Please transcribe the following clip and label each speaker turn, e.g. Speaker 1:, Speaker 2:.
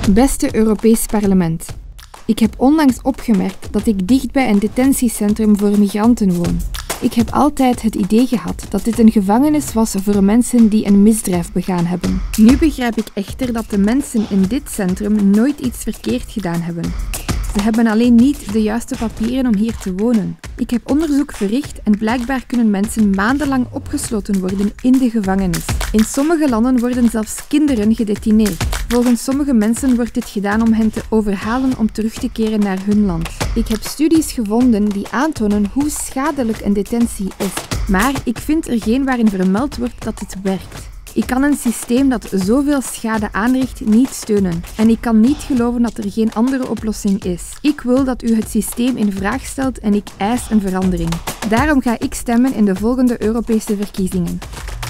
Speaker 1: Beste Europees Parlement. Ik heb onlangs opgemerkt dat ik dicht bij een detentiecentrum voor migranten woon. Ik heb altijd het idee gehad dat dit een gevangenis was voor mensen die een misdrijf begaan hebben. Nu begrijp ik echter dat de mensen in dit centrum nooit iets verkeerd gedaan hebben. Ze hebben alleen niet de juiste papieren om hier te wonen. Ik heb onderzoek verricht en blijkbaar kunnen mensen maandenlang opgesloten worden in de gevangenis. In sommige landen worden zelfs kinderen gedetineerd. Volgens sommige mensen wordt dit gedaan om hen te overhalen om terug te keren naar hun land. Ik heb studies gevonden die aantonen hoe schadelijk een detentie is, maar ik vind er geen waarin vermeld wordt dat dit werkt. Ik kan een systeem dat zoveel schade aanricht niet steunen en ik kan niet geloven dat er geen andere oplossing is. Ik wil dat u het systeem in vraag stelt en ik eis een verandering. Daarom ga ik stemmen in de volgende Europese verkiezingen.